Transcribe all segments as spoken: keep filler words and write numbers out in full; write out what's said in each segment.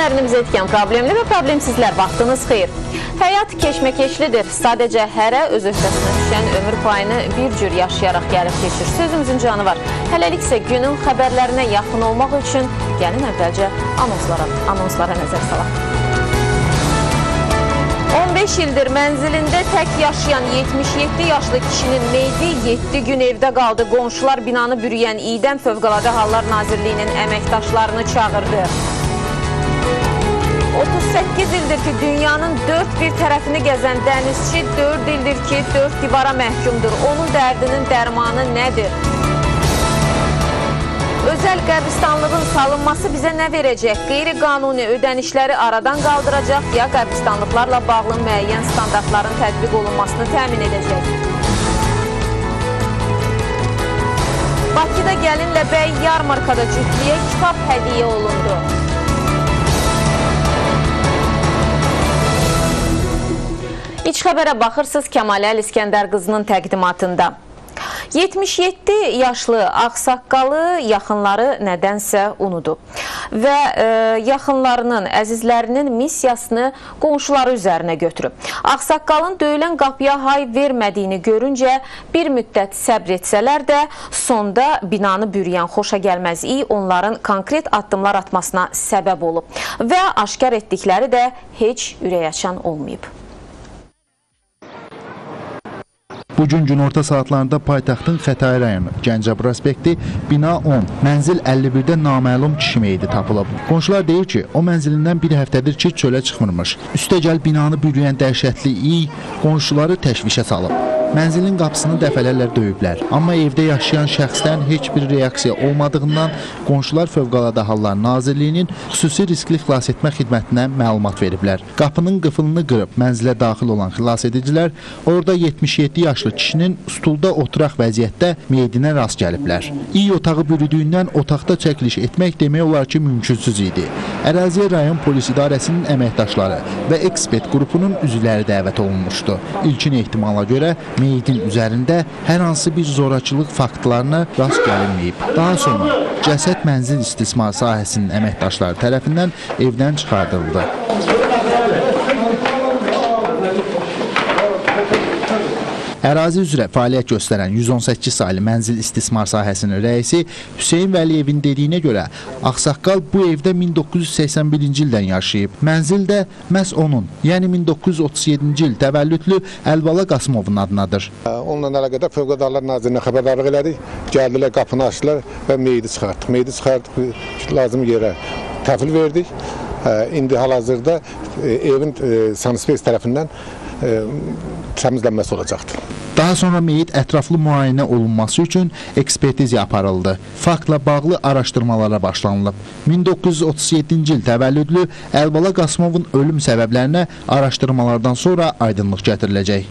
evlərini bizə etkən problemli və problemsizlər, vaxtınız xeyir. Həyat keşməkeşlidir. Sadəcə hərə öz öhdəsinə düşən ömür payını bir cür yaşayaraq gəlib keçir. Sözümüzün canı var. Hələlik isə günün xəbərlərinə yaxın olmaq üçün gəlin əvvəlcə anonslara, anonslara nəzər salaq. on beş ildir mənzilində tək yaşayan yetmiş yeddi yaşlı kişinin meydi yeddi gün evdə qaldı. Qonşular binanı bürüyən İDəm Fövqəladə Hallar Nazirliyinin əməkdaşlarını çağırdı. otuz səkkiz ildir ki, dünyanın dörd bir tərəfini gəzən dənizçi dörd ildir ki, dörd divara məhkumdur. Onun dərdinin dərmanı nədir? Özəl qəbristanlığın salınması bizə nə verəcək? Qeyri-qanuni ödənişləri aradan qaldıracaq ya qəbristanlıqlarla bağlı müəyyən standartların tətbiq olunmasını təmin edəcək? Bakıda gəlinlə bəy yarmarkada cütlüyə kitab hədiyyə olundu. İç xəbərə baxırsınız Kəmalə Əl-İskəndər qızının təqdimatında. yetmiş yeddi yaşlı ağsaqqalı yaxınları nədənsə unudub və e, yaxınlarının, əzizlərinin missiyasını qonşuları üzərinə götürüb. Ağsaqqalın döyülən qapıya hay vermədiyini görüncə bir müddət səbr etsələr də sonda binanı bürüyən xoşagəlməzlik onların konkret addımlar atmasına səbəb olub və aşkar etdikləri də heç ürəkaçan olmayıb. Bugün günorta saatlarında paytaxtın Xətai rayonu Gəncə prospekti bina on, mənzil əlli birdə naməlum kişi meyidi tapılıb. Qonşular deyir ki, o mənzilindən bir həftədir ki, çölə çıxmırmış. Üstəgəl binanı bürüyən dəhşətli iy qonşuları təşvişə salıb. Mənzilin qapısını dəfələrlə döyüblər. Amma evdə yaşayan şəxsdən heç bir reaksiya olmadığından qonşular Fövqəladə Hallar Nazirliyinin xüsusi riskli xilas etmə xidmətinə məlumat veriblər. Qapının qıfılını qırıb mənzilə daxil olan xilas edicilər orada yetmiş yeddi yaşlı kişinin stulda oturaq vəziyyətdə meyidinə rast gəliblər. İy otağı bürüdüyündən otaqda çəkiliş etmək demək olar ki, mümkünsüz idi. Əraziyə rayon polis idarəsinin əməkdaşları və ekspert qrupunun üzvləri dəvət olunmuşdu. İlkin ehtimala görə meyidin üzərində hər hansı bir zorakılıq faktlarına rast gəlinməyib. Daha sonra cəsəd mənzil istismar sahəsinin əməkdaşları tərəfindən evdən çıxardıldı. Ərazi üzrə fəaliyyət göstərən yüz on səkkiz saylı mənzil istismar sahəsinin rəisi Hüseyn Vəliyevin dediyinə görə ağsaqqal bu evdə min doqquz yüz səksən birinci ildən yaşayıb. Mənzildə məhz onun, yəni min doqquz yüz otuz yeddinci il təvəllüdlü Əlbala Qasımovun adınadır. Onunla əlaqədar Fövqəladə Hallar Nazirinə xəbərdarlıq elədik. Gəldilər, qapını açdılar və meyidi çıxartdıq. Meyidi çıxartdıq, lazım yerə təhvil verdik. İndi hal-hazırda evin Sanspes tərəfindən təmizlənməsi olacaqdır. Daha sonra meyit ətraflı müayinə olunması üçün ekspertiziya aparıldı. Faktla bağlı araşdırmalara başlanılıb. min doqquz yüz otuz yeddinci il təvəllüdlü Əlbala Qasımovun ölüm səbəblərinə araşdırmalardan sonra aydınlıq gətiriləcək.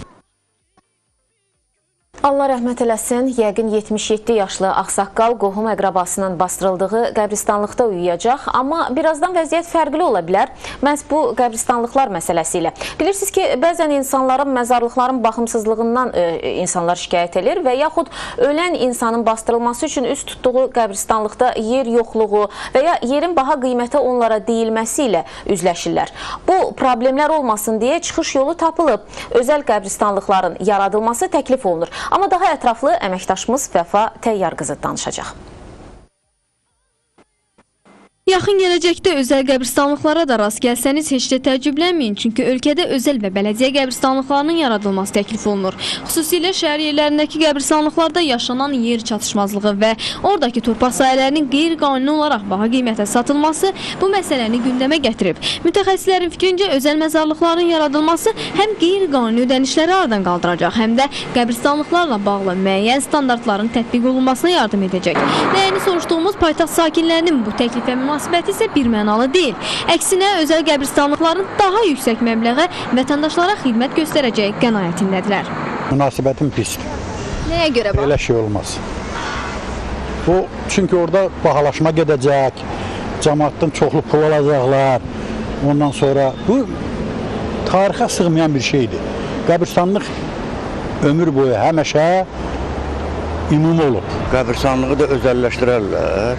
Allah rəhmət eləsin, yəqin yetmiş yeddi yaşlı ağsaqqal qohum əqrabasının bastırıldığı qəbristanlıqda uyuyacaq, amma birazdan vəziyyət fərqli ola bilər, məhz bu qəbristanlıqlar məsələsi ilə. Bilirsiniz ki, bəzən insanların, məzarlıqların baxımsızlığından e, insanlar şikayət edir və yaxud ölən insanın bastırılması üçün üst tutduğu qəbristanlıqda yer yoxluğu və ya yerin baha qiymətə onlara deyilməsi ilə üzləşirlər. Bu problemlər olmasın deyə çıxış yolu tapılıb. Özəl qəbristanlıqların yaradılması təklif olunur. Amma daha ətraflı əməkdaşımız Vəfa Təyyar qızı danışacaq. Yaxın gələcəkdə özəl qəbristanlıqlara da rast gəlsəniz heç də təəccüblənməyin, çünki ölkədə özəl və bələdiyyə qəbristanlıqlarının yaradılması təklif olunur. Xüsusilə şəhər yerlərindəki qəbristanlıqlarda yaşanan yer çatışmazlığı və oradakı torpaq sahələrinin qeyri-qanuni olaraq baha qiymətə satılması bu məsələni gündəmə gətirib. Mütəxəssislərin fikrincə özəl məzarlıqların yaradılması həm qeyri-qanuni ödənişləri aradan qaldıracaq, həm də qəbristanlıqlarla bağlı müəyyən standartların tətbiq olunmasına yardım edəcək. Nəyini soruşduğumuz paytaxt sakinlərinin bu təklifə münasibəti isə bir mənalı deyil. Əksinə, özəl qəbristanlıqların daha yüksək məbləğə vətəndaşlara xidmət göstərəcəyi qənaətindədirlər. Münasibətim pisdir. Nəyə görə bax? Elə şey olmaz. O, çünki orada bahalaşma gedəcək, cəmaatdan çoxlu pul alacaqlar. Ondan sonra bu tarixə sığmayan bir şeydir. Qəbristanlıq ömür boyu həmişə ümumi olub. Qəbristanlığı da özəlləşdirərlər.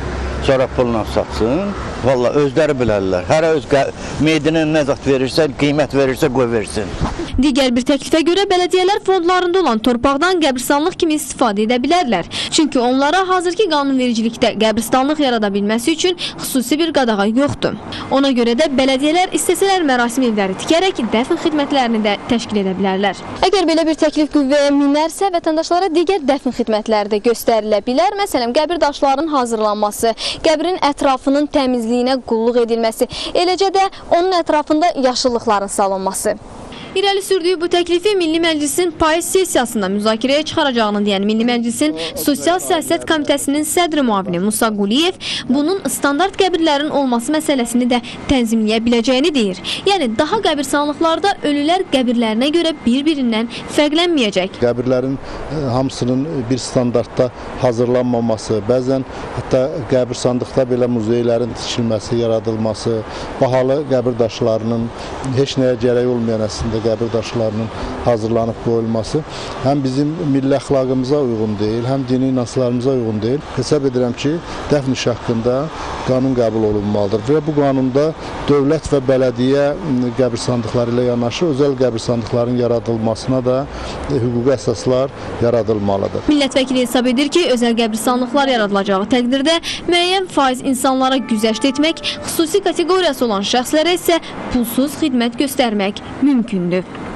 sonra pulla satsın. Valla özləri bilərlər. Hər öz meydinə nə zat verirsə, qiymət verirsə, qoy versin. Digər bir təklifə görə bələdiyyələr fondlarında olan torpaqdan qəbristanlıq kimi istifadə edə bilərlər. Çünki onlara hazırki qanunvericilikdə qəbristanlıq yarada bilməsi üçün xüsusi bir qadağa yoxdur. Ona görə də bələdiyyələr istəsələr mərasim evləri tikərək dəfn xidmətlərini də təşkil edə bilərlər. Əgər belə bir təklif qüvvəyə minərsə, vətəndaşlara digər dəfn xidmətləri də göstərilə bilər. Məsələn, qəbir daşlarının hazırlanması, qəbrin ətrafının təmizliyinə qulluq edilməsi, eləcə də onun ətrafında yaşıllıqların salınması. İrəli sürdüyü bu təklifi Milli Məclisin payız sessiyasında müzakirəyə çıxaracağını deyən Milli Məclisin Sosial Siyasət Komitəsinin sədri müavini Musa Quliyev bunun standart qəbirlərin olması məsələsini də tənzimləyə biləcəyini deyir. Yəni daha qəbirstanlıqlarda ölülər qəbirlərinə görə bir-birindən fərqlənməyəcək. Qəbirlərin hamısının bir standartda hazırlanmaması, bəzən hətta qəbirstanlıqda belə muzeylərin tikilməsi, yaradılması, bahalı qəbir daşlarının heç nəyə gərək olmayan əslində qəbir daşlarının hazırlanıb qoyulması həm bizim milli əxlaqımıza uyğun deyil, həm dini inançlarımıza uyğun deyil. Hesab edirəm ki, dəfn işi haqqında qanun qəbul olunmalıdır və bu qanunda dövlət və bələdiyyə qəbirstanlıqları ilə yanaşı özəl qəbirstanlıqların yaradılmasına da hüquqi əsaslar yaradılmalıdır. Millət vəkili hesab edir ki, özəl qəbirstanlıqlar yaradılacağı təqdirdə müəyyən faiz insanlara güzəşt etmək, xüsusi kateqoriyası olan şəxslərə isə pulsuz xidmət göstərmək mümkündür.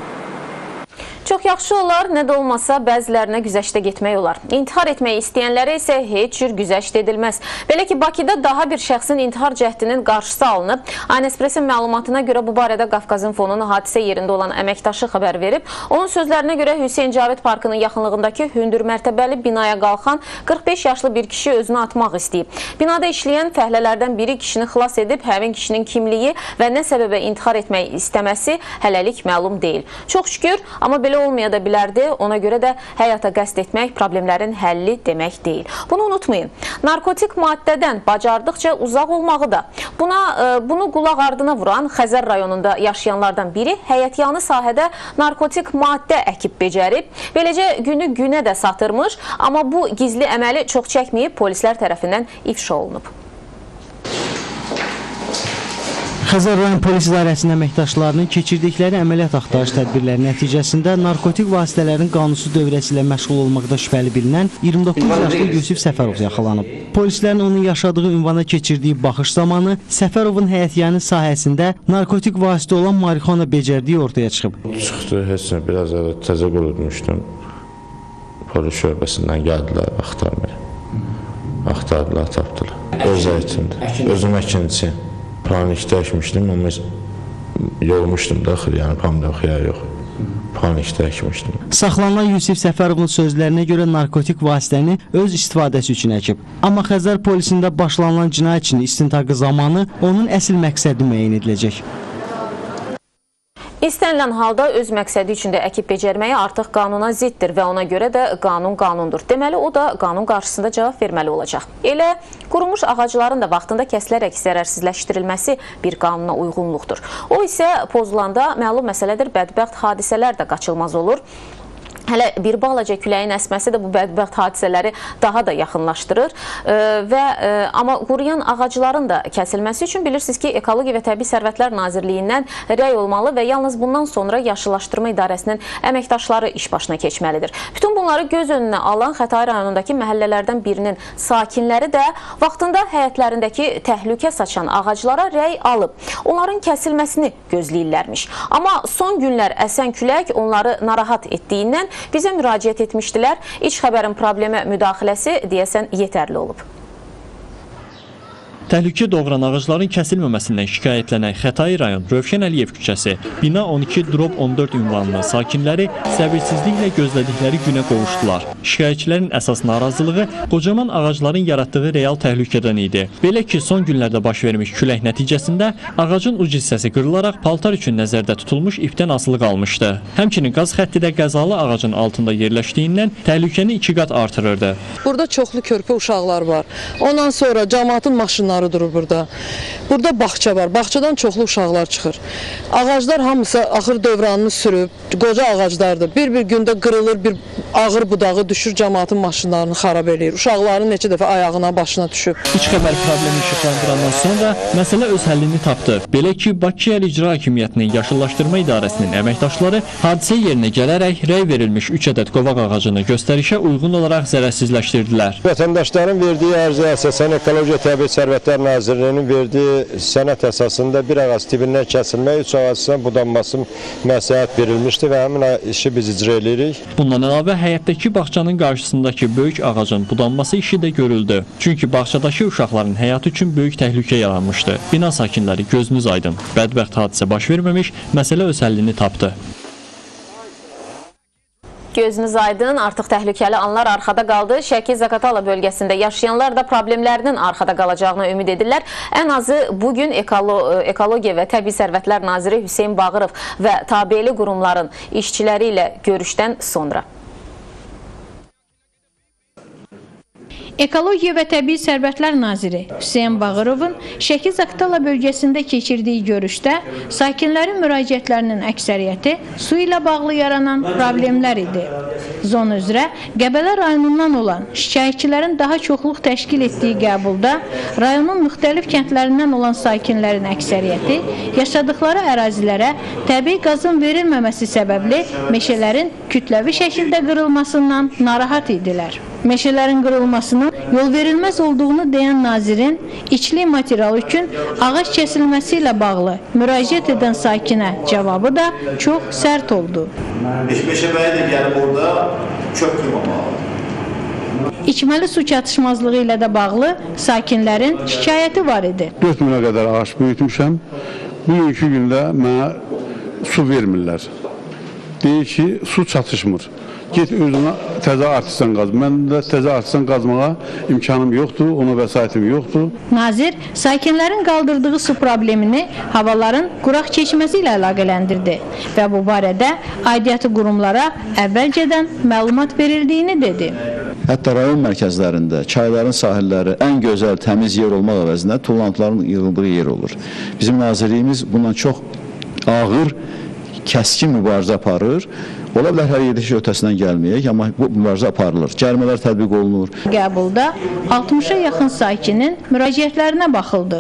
Çox yaxşı olar, nə də olmasa bəzilərinə güzəştə getmək olar. İntihar etmək istəyənlərə isə heç cür güzəşt edilməz. Belə ki, Bakıda daha bir şəxsin intihar cəhdinin qarşısı alınıb. Aynespresin məlumatına görə bu barədə Qafqazın fonunun hadisə yerində olan əməkdaşı xəbər verib. Onun sözlərinə görə Hüseyn Cavid Parkının yaxınlığındakı hündür mərtəbəli binaya qalxan qırx beş yaşlı bir kişi özünü atmaq istəyib. Binada işləyən fəhlələrdən biri kişini xilas edib, həmin kişinin kimliyi və nə səbəbə intihar etmək istəməsi hələlik məlum deyil. Çox şükür, amma belə olmaya da bilərdi. Ona görə də həyata qəsd etmək problemlərin həlli demək deyil. Bunu unutmayın. Narkotik maddədən bacardıqca uzaq olmağı da. Buna, bunu qulaq ardına vuran Xəzər rayonunda yaşayanlardan biri həyətyanı sahədə narkotik maddə əkib becərib. Beləcə günü günə də satırmış. Amma bu gizli əməli çox çəkməyib, polislər tərəfindən ifşa olunub. Xəzər rayon polis idarəsinin əməkdaşlarının keçirdikləri əməliyyat axtarış tədbirləri nəticəsində narkotik vasitələrin qanunsuz dövrəsi ilə məşğul olmaqda şübhəli bilinən iyirmi doqquz yaşlı Yusif Səfərov yaxalanıb. Polislərin onun yaşadığı ünvana keçirdiyi baxış zamanı Səfərovun həyətyanı sahəsində narkotik vasitə olan marixuana becərdiyi ortaya çıxıb. Çıxdı, heç nə, biraz əvvəl təzə qurulmuşdum. Polis şöbəsindən gəldilər, axtarmaya. Axtardılar, tapdılar. Öz əyitimdir, özüm əkinçiyim. Panikdə əkmişdim, amma yormuşdum da axır, yəni pomidor xiyar yox. Panikdə əkmişdim. Saxlanılan Yusif Səfərovun sözlərinə görə narkotik vasitəni öz istifadəsi üçün əkib. Amma Xəzər polisində başlanılan cinayət işinin istintaqı zamanı onun əsl məqsədi müəyyən ediləcək. İstənilən halda öz məqsədi üçün də əkib becərməyi artıq qanuna ziddir və ona görə də qanun qanundur. Deməli, o da qanun qarşısında cavab verməli olacaq. Elə qurumuş ağacların da vaxtında kəsilərək zərərsizləşdirilməsi bir qanuna uyğunluqdur. O isə pozulanda məlum məsələdir, bədbəxt hadisələr də qaçılmaz olur. Hələ bir balaca küləyin əsməsi də bu bədbəxt hadisələri daha da yaxınlaşdırır e, və e, amma quruyan ağacların da kəsilməsi üçün bilirsiniz ki, Ekologiya və Təbii Sərvətlər Nazirliyindən rəy olmalı və yalnız bundan sonra Yaşıllaşdırma İdarəsinin əməkdaşları iş başına keçməlidir. Bütün bunları göz önünə alan Xətai rayonundakı məhəllələrdən birinin sakinləri də vaxtında həyətlərindəki təhlükə saçan ağaclara rəy alıb, onların kəsilməsini gözləyirlərmiş. Amma son günlər əsən külək onları narahat etdiyindən bizə müraciət etmişdilər. İç xəbərin problemə müdaxiləsi deyəsən yetərli olub. Təhlükə doğuran ağacların kəsilməməsindən şikayətlənən Xətai rayon Rövşən Əliyev küçəsi, bina on iki on dörd ünvanlı sakinləri səbirsizliklə gözlədikləri günə qovuşdular. Şikayətçilərin əsas narazılığı qocaman ağacların yaratdığı real təhlükədən idi. Belə ki, son günlərdə baş vermiş külək nəticəsində ağacın uc hissəsi qırılaraq paltar üçün nəzərdə tutulmuş ipdən asılı qalmışdı. Həmçinin qaz xətti də qəzalı ağacın altında yerləşdiyindən təhlükəni iki qat artırırdı. Burada çoxlu körpə uşaqlar var. Ondan sonra cəmaatın maşınları maşınları durur burada. Burada bağça var. Bağçadan çoxlu uşaqlar çıxır. Ağaclar hamısı axır dövranını sürüb, qoca ağaclardır. Bir-bir gündə qırılır, bir ağır budağı düşür, cəmaatın maşınlarını xarab eləyir. Uşaqların neçə dəfə ayağına, başına düşüb. İç xəbər problemi işıqlandırandan sonra məsələ öz həllini tapdı. Belə ki, Bakı Yerel İcra Hakimiyyətinin Yaşıllaşdırma İdarəsinin əməkdaşları hadisə yerinə gələrək rəy verilmiş üç ədəd qovaq ağacını göstərişə uyğun olaraq zərərsizləşdirdilər. Vətəndaşların verdiyi ərizə əsasən Ekologiya Təbii Sərvətlər Nazirliyinin verdiyi sənəd əsasında bir ağac tipindən kəsilmək, üç ağacdan budanması məsləhət verilmişdi və həmin işi biz icra edirik. Bundan əlavə həyətdəki bağçanın qarşısındakı böyük ağacın budanması işi də görüldü. Çünki bağçadakı uşaqların həyatı üçün böyük təhlükə yaranmışdı. Bina sakinləri gözünüz aydın. Bədbəxt hadisə baş verməmiş, məsələ öz həllini tapdı. Gözünüz aydın, artıq təhlükəli anlar arxada qaldı. Şəki-Zaqatala bölgəsində yaşayanlar da problemlərinin arxada qalacağına ümid edirlər. Ən azı bugün Ekolo Ekologiya və Təbii Sərvətlər Naziri Hüseyn Bağırov və tabeli qurumların işçiləri ilə görüşdən sonra. Ekologiya və Təbii Sərvətlər Naziri Hüseyn Bağırovun Şəki-Zaqatala bölgəsində keçirdiyi görüşdə sakinlərin müraciətlərinin əksəriyyəti su ilə bağlı yaranan problemlər idi. Zon üzrə Qəbələ rayonundan olan şikayətçilərin daha çoxluq təşkil etdiyi qəbulda rayonun müxtəlif kəndlərindən olan sakinlərin əksəriyyəti yaşadıkları ərazilərə təbii qazın verilməməsi səbəbli meşələrin kütləvi şəkildə qırılmasından narahat idilər. Meşələrin qırılmasının yol verilməz olduğunu deyən nazirin içli material üçün ağac kəsilməsi ilə bağlı müraciət edən sakinə cavabı da çox sərt oldu. Meşəbəyə də gəlib orada çöp qırmamalıdır. İçməli su çatışmazlığı ilə də bağlı sakinlərin şikayəti var idi. dörd minə qədər ağac böyütmüşəm. Bugünkü gündə mənə su vermirlər. Deyir ki, su çatışmır. Get özünə təzə artistan qaz. Məndə təzə artistan qazmağa imkanım yoxdur, ona vəsaitim yoxdur. Nazir sakinlərin qaldırdığı su problemini havaların quraq keçməsi ilə əlaqələndirdi və bu barədə aidiyyatı qurumlara əvvəlcədən məlumat verildiyini dedi. Hətta rayon mərkəzlərində çayların sahilləri ən gözəl, təmiz yer olmaq əvəzinə tullantıların yığıldığı yer olur. Bizim nazirliyimiz bundan çox ağır, kəskin mübarizə aparır. Ola bilər hər yerdə şey ötəsindən gəlməyək, amma bu mübarizə aparılır. Cərimələr tətbiq olunur. Qəbulda altmışa yaxın sakinin müraciətlərinə baxıldı.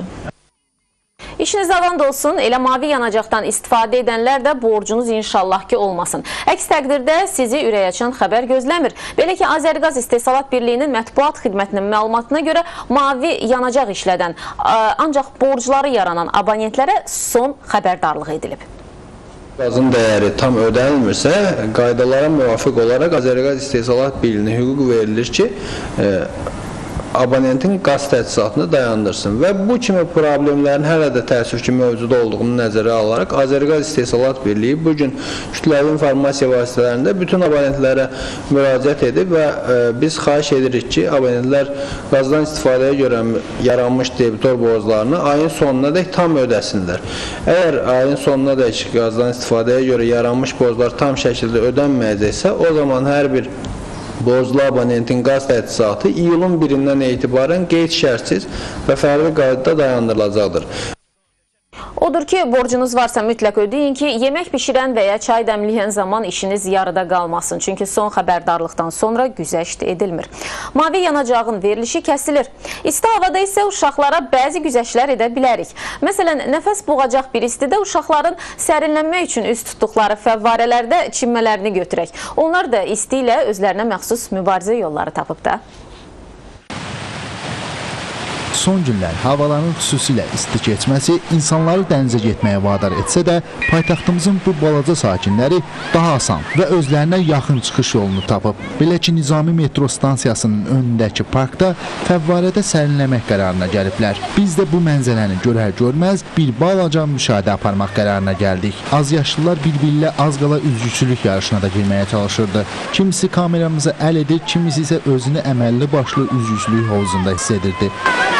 İşiniz avand olsun, elə mavi yanacaqdan istifadə edənlər də borcunuz inşallah ki olmasın. Əks təqdirdə sizi ürəkaçan xəbər gözləmir. Belə ki, Azərqaz İstehsalat Birliyinin mətbuat xidmətinin məlumatına görə mavi yanacaq işlədən, ancaq borcları yaranan abonentlərə son xəbərdarlıq edilib. Qazın dəyəri tam ödənilmirsə, qaydalara müvafiq olaraq Azərqaz İstehsalat Birliyinə hüquq verilir ki, e, abonentin qaz təchizatını dayandırsın və bu kimi problemlərin hələ də təəssüf ki mövcud olduğunu nəzərə alaraq Azərqaz İstehsalat Birliyi bugün kütləvi informasiya vasitələrində bütün abonentlərə müraciət edib və e, biz xahiş edirik ki, abonentlər qazdan istifadəyə görə yaranmış debitor borclarını ayın sonuna dək tam ödəsinlər. Əgər ayın sonuna dək qazdan istifadəyə görə yaranmış borclar tam şəkildə ödənməyəcəksə, o zaman hər bir borclu abonentin qaz təchizatı iyulun birindən etibarən qeyd şərtsiz və fərqli qaydada dayandırılacaqdır. Odur ki, borcunuz varsa mütləq ödeyin ki, yemək pişirən və ya çay dəmləyən zaman işiniz yarıda qalmasın. Çünki son xəbərdarlıqdan sonra güzəşt edilmir. Mavi yanacağın verilişi kəsilir. İsti havada isə uşaqlara bəzi güzəştlər edə bilərik. Məsələn, nəfəs boğacaq bir istidə uşaqların sərinlənmək üçün üst tutduqları fəvvarələrdə çinmələrini götürək. Onlar da isti ilə özlərinə məxsus mübarizə yolları tapıb da. Son günlər havaların xüsusilə isti keçməsi insanları dənizə getməyə vadar etsə də, paytaxtımızın bu balaca sakinləri daha asan və özlərinə yaxın çıxış yolunu tapıb. Belə ki, Nizami metro stansiyasının önündəki parkda fəvvarədə sərinləmək qərarına gəliblər. Biz də bu mənzərəni görər-görməz bir balaca müşahidə aparmaq qərarına gəldik. Az yaşlılar bir-birilə az qala üzgüçülük yarışına da girməyə çalışırdı. Kimisi kameramızı əl edir, kimisi isə özünü əməlli başlı üzgüçülük hovuzunda hiss edirdi.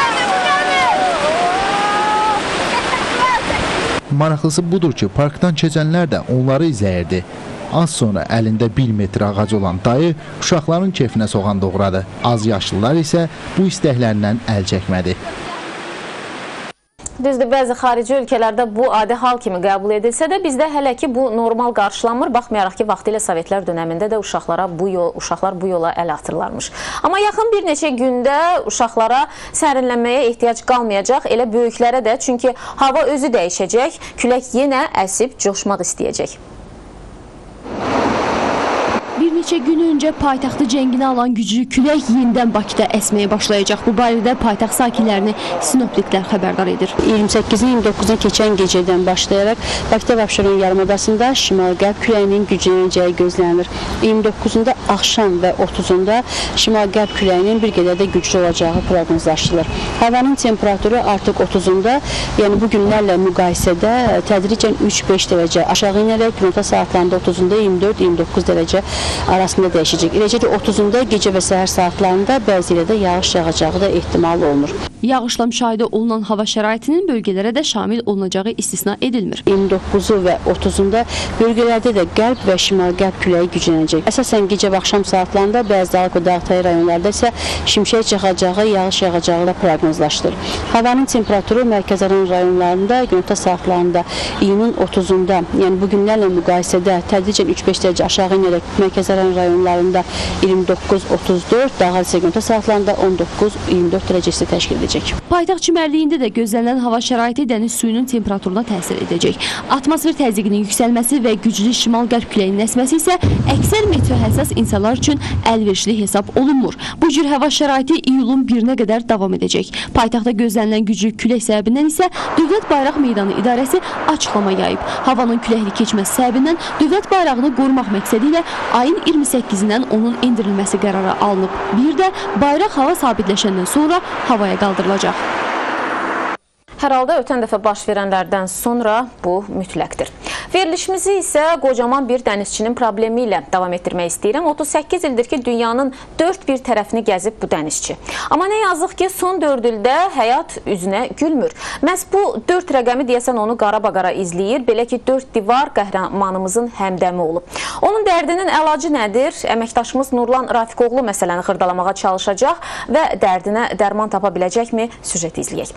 Maraqlısı budur ki, parkdan keçənlər də onları izləyirdi. Az sonra əlində bir metr ağac olan dayı uşaqların kefinə soğan doğradı. Az yaşlılar isə bu istəklərindən əl çəkmədi. Düzdür, bəzi xarici ölkələrdə bu adi hal kimi qəbul edilsə də bizdə hələ ki bu normal qarşılanmır, baxmayaraq ki vaxtilə Sovetlər dönəmində də uşaqlara bu yol, uşaqlar bu yola əl atırlarmış. Amma yaxın bir neçə gündə uşaqlara sərinlənməyə ehtiyac qalmayacaq, elə böyüklərə də, çünki hava özü dəyişəcək, külək yenə əsib coşmaq istəyəcək. Bir neçə gün öncə paytaxtı cənginə alan güclü külək yenidən Bakıda əsməyə başlayacaq. Bu barədə paytaxt sakinlərini sinoptiklər xəbərdar edir. iyirmi səkkizdən iyirmi doqquzuna keçən gecədən başlayaraq Bakıda və Abşeron yarımadasında şimal-qərb küləyinin güclənəcəyi gözlənilir. iyirmi doqquzunda axşam və otuzunda şimal-qərb küləyinin bir qədər də güclü olacağı proqnozlaşdırılır. Havanın temperaturu artıq otuzunda, yəni bu günlərlə müqayisədə tədricən üç beş dərəcə aşağı inərək gündüz saatlarında otuzunda iyirmi dörd iyirmi doqquz dərəcə arasında dəyişəcək. Eləcə də otuzunda gecə və səhər saatlarında bəzi yerdə yağış yağacağı da ehtimal olunur. Yağışla müşahidə olunan hava şəraitinin bölgələrə də şamil olunacağı istisna edilmir. iyirmi doqquzu və otuzunda bölgələrdə də qərb və şimal-qərb küləyi güclənəcək. Əsasən gecə və axşam saatlarında bəzi dağlıq və dağıtay rayonlarda isə şimşək çaxacağı, yağış yağacağı da proqnozlaşdırılır. Havanın temperaturu mərkəzəran rayonlarında gündüz saatlarında iyunun otuzunda, yəni bu günlərlə müqayisədə tədricən üç beş dərəcə aşağı inərək mərkəzəran rayonlarında iyirmi doqquz otuz dörd, dağlar isə gündüz saatlarında on doqquz iyirmi dörd dərəcəsi təşkil edəcək. Paytaxt çimərliyində də gözlənilən hava şəraiti dəniz suyunun temperaturuna təsir edəcək. Atmosfer təzyiqinin yüksəlməsi və güclü şimal-qərb küləyinin əsməsi isə əksər meteohəssas insanlar üçün əlverişli hesab olunmur. Bu cür hava şəraiti iyulun birinə qədər davam edəcək. Paytaxtda gözlənilən güclü külək səbəbindən isə Dövlət Bayraq Meydanı İdarəsi açıqlama yayıb. Havanın küləkli keçməsi səbəbindən dövlət bayrağını qorumaq məqsədi ilə ayın iyirmi səkkizindən onun endirilməsi qərarı alınıb. Bir də bayraq hava sabitləşəndən sonra havaya qaldırılacaq. Hər halda ötən dəfə baş verənlərdən sonra bu mütləqdir. Verilişimizi isə qocaman bir dənizçinin problemi ilə davam etdirmək istəyirəm. otuz səkkiz ildir ki, dünyanın dörd bir tərəfini gəzib bu dənizçi. Amma nə yazıq ki, son dörd ildə həyat üzünə gülmür. Məhz bu dörd rəqəmi deyəsən onu qara-baqara izləyir. Belə ki, dörd divar qəhrəmanımızın həmdəmi olub. Onun dərdinin əlacı nədir? Əməkdaşımız Nurlan Rafiqoğlu məsələni xırdalamağa çalışacaq və dərdinə dərman tapa biləcəkmi? Süjet izləyək.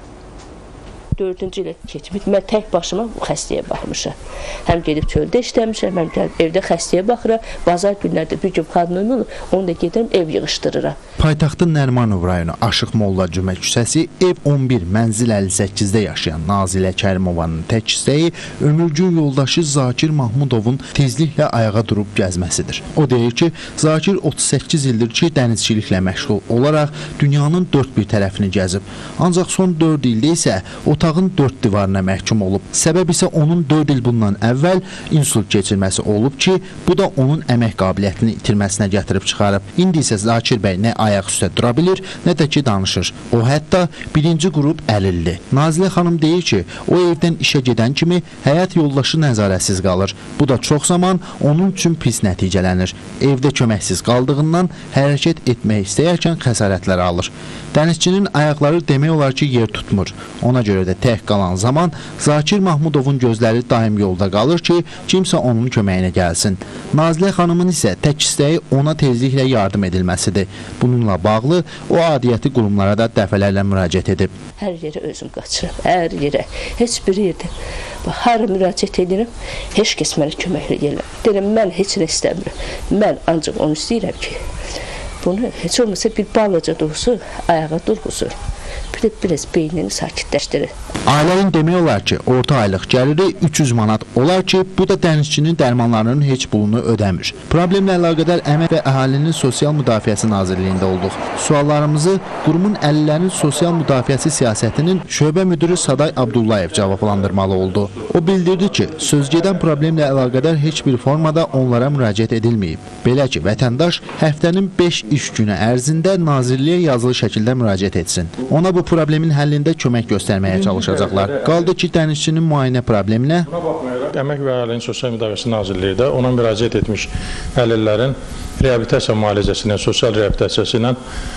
dördüncü ilə keçmiş. Mən tək başıma bu xəstəyə baxmışam. Həm gedib çöldə işləmişəm, həm gəlib evdə xəstəyə baxıram. Bazar günlərdə bir gün xadimim olur, onu da gedirəm ev yığışdırıram. Paytaxtın Nərimanov rayonu Aşıq Molla Cümə küçəsi ev on bir, mənzil əlli səkkizdə yaşayan Nazilə Kərimovanın tək istəyi ömürgün yoldaşı Zakir Mahmudovun tezliklə ayağa durub gəzməsidir. O deyir ki, Zakir otuz səkkiz ildir ki, dənizçiliklə məşğul olaraq dünyanın dörd bir tərəfini gəzib. Ancaq son dörd ildə isə otağın dörd divarına məhkum olub. Səbəb isə onun dörd il bundan əvvəl insult keçirməsi olub ki, bu da onun əmək qabiliyyətini itirməsinə gətirib çıxarıb. İndi isə Zakir bəy nə ayaq üstə dura bilir, nə də ki danışır. O hətta birinci qrup əlildir. Nazilə xanım deyir ki, o evdən işə gedən kimi həyat yoldaşı nəzarətsiz qalır. Bu da çox zaman onun üçün pis nəticələnir. Evdə köməksiz qaldığından hərəkət etmək istəyərkən xəsarətlər alır. Dənizçinin ayaqları demək olar ki, yer tutmur. Ona görə də tək qalan zaman Zakir Mahmudovun gözləri daim yolda qalır ki, kimsə onun köməyinə gəlsin. Nazilə xanımın isə tək istəyi ona tezliklə yardım edilməsidir. Bununla bağlı o adiyyəti qurumlara da dəfələrlə müraciət edib. Hər yerə özüm qaçıram, hər yerə, heç bir yerdə. Hər müraciət edirəm, heç kəs mənə kömək edirəm. Deyirəm, mən heç nə istəmirəm. Mən ancaq onu istəyirəm ki, bunu heç olmasa bir balaca dursun, ayağa durğusun. Bir də biraz beynini sakitləşdirir. Ailənin demək olar ki, orta aylıq gəliri üç yüz manat olar ki, bu da dənizçinin dərmanlarının heç pulunu ödəmir. Problemlə əlaqədar Əmək və Əhalinin Sosial Müdafiəsi Nazirliyində olduq. Suallarımızı qurumun əlillərin sosial müdafiəsi siyasətinin şöbə müdürü Saday Abdullayev cavablandırmalı oldu. O bildirdi ki, sözgedən problemlə əlaqədar heç bir formada onlara müraciət edilməyib. Belə ki, vətəndaş həftənin beş iş günü ərzində Nazirliyə yazılı şəkildə müraciət etsin. Ona bu problemin həllində kömək göstərməyə çalışacaqlar. Qaldı ki, dənizçinin müayinə probleminə Əmək və Əhalinin Sosial Müdafiəsi Nazirliyi də ona müraciət etmiş əlillərin reabilitasiya müalicəsindən, sosial reabilitasiyası ilə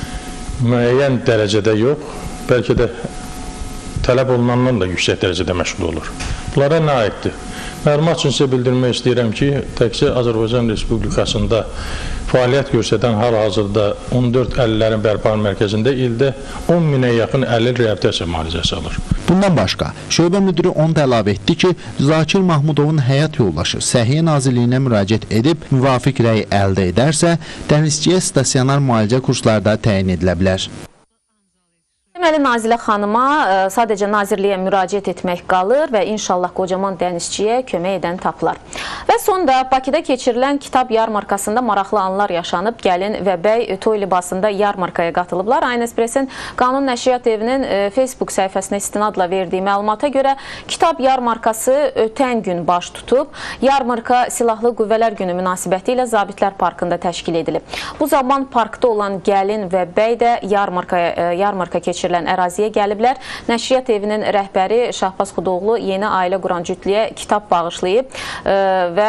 müəyyən dərəcədə yox, bəlkə də tələb olunandan da yüksək dərəcədə məşğul olur. Bunlara nə aiddir? Məlumat üçün sizə bildirmək istəyirəm ki, təkcə Azərbaycan Respublikasında fəaliyyət göstərən hal-hazırda on dörd əlillərin bərpa mərkəzində ildə on minə yaxın əlil reabilitasiya müalicəsi alır. Bundan başqa, şöbə müdiri onu da əlavə etdi ki, Zakir Mahmudovun həyat yoldaşı Səhiyyə Nazirliyinə müraciət edib müvafiq rəy əldə edərsə, dənizçiyə stasionar müalicə kursları da təyin edilə bilər. Deməli, Nazilə xanıma sadəcə nazirliyə müraciət etmək qalır və inşallah qocaman dənizçiyə kömək edən tapılar. Və sonda Bakıda keçirilən kitab yarmarkasında maraqlı anlar yaşanıb. Gəlin və bəy toy libasında yarmarkaya qatılıblar. Ayn Espresin Qanun Nəşriyyat Evinin Facebook səhifəsinə istinadla verdiyi məlumata görə kitab yarmarkası ötən gün baş tutub. Yarmarka Silahlı Qüvvələr Günü münasibəti ilə Zabitlər Parkında təşkil edilib. Bu zaman parkda olan gəlin və bəy də yarmarka, yarmarka keçirilib əraziyə gəliblər. Nəşriyyat evinin rəhbəri Şahbaz Xudoğlu yeni ailə quran cütlüyə kitab bağışlayıb və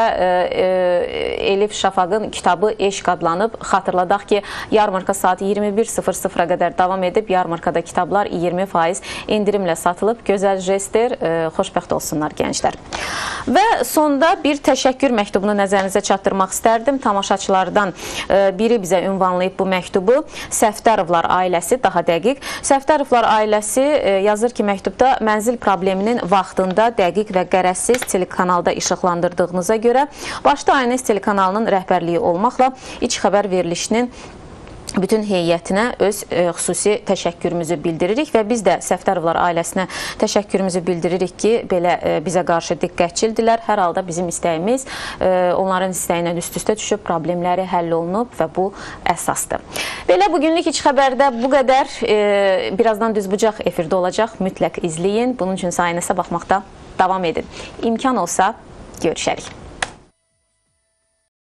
Elif Şafaqın kitabı Eşq adlanıb. Xatırladaq ki, yarmarka saat iyirmi bir sıfır sıfıra qədər davam edib. Yarmarkada kitablar iyirmi faiz endirimlə satılıb. Gözəl jestdir, xoşbəxt olsunlar gənclər. Və sonda bir təşəkkür məktubunu nəzərinizə çatdırmaq istərdim. Tamaşaçılardan biri bizə ünvanlayıb bu məktubu. Səfdərovlar ailəsi, daha dəqiq. Səfdərovlar ailəsi yazır ki, məktubda mənzil probleminin vaxtında dəqiq və qərəzsiz telekanalda işıqlandırdığınıza görə başda A N S telekanalının rəhbərliyi olmaqla İç Xəbər verilişinin bütün heyətinə öz e, xüsusi təşəkkürümüzü bildiririk və biz də Səfdərovlar ailəsinə təşəkkürümüzü bildiririk ki, belə e, bizə qarşı diqqətçildirlər. Hər halda bizim istəyimiz e, onların istəyinə üst-üstə düşüb, problemləri həll olunub və bu əsasdır. Belə bugünlük İç Xəbərdə bu qədər. E, birazdan düzbucaq efirdə olacaq. Mütləq izləyin. Bunun üçün A N S-ə baxmaqda davam edin. İmkan olsa görüşərik.